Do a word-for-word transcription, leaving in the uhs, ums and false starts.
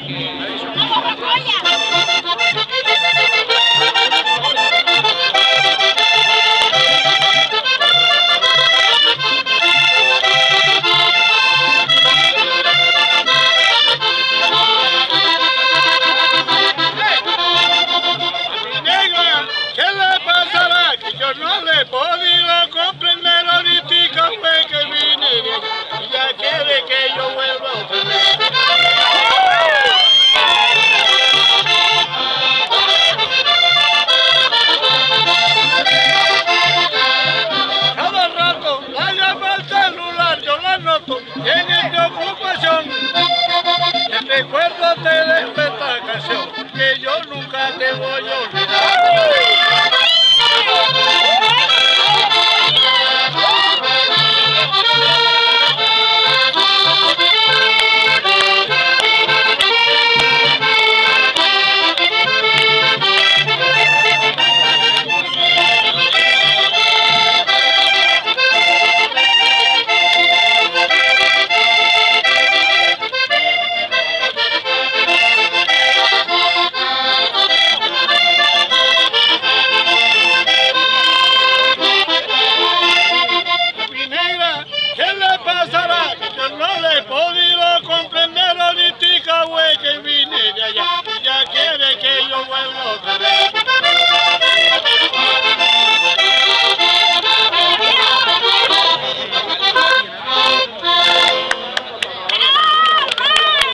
¡Vamos, Rocoya! Yo no le he podido comprender ahorita fue que vine de allá y ya quiere que yo vuelva otra vez. Cada rato la llama al celular, yo la noto, tiene preocupación. El recuerdo te dejo esta canción, porque yo nunca te voy a olvidar.